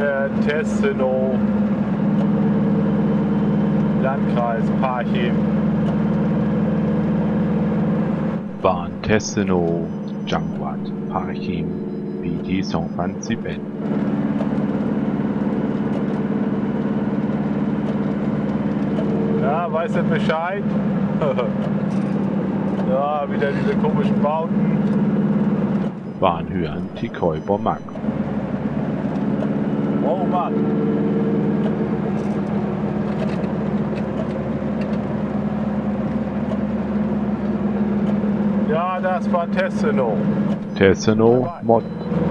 Tessenow, Landkreis Parchim. Bahn Tessenow จังหวัดพาคิมปีที่ 2011 Ja, weißt du Bescheid? Ja, wieder diese komischen Bauten. บ้านเหือนที่คอยบ่มัก Oh Mann. Ja, das war Tessenow. เทสโนหมด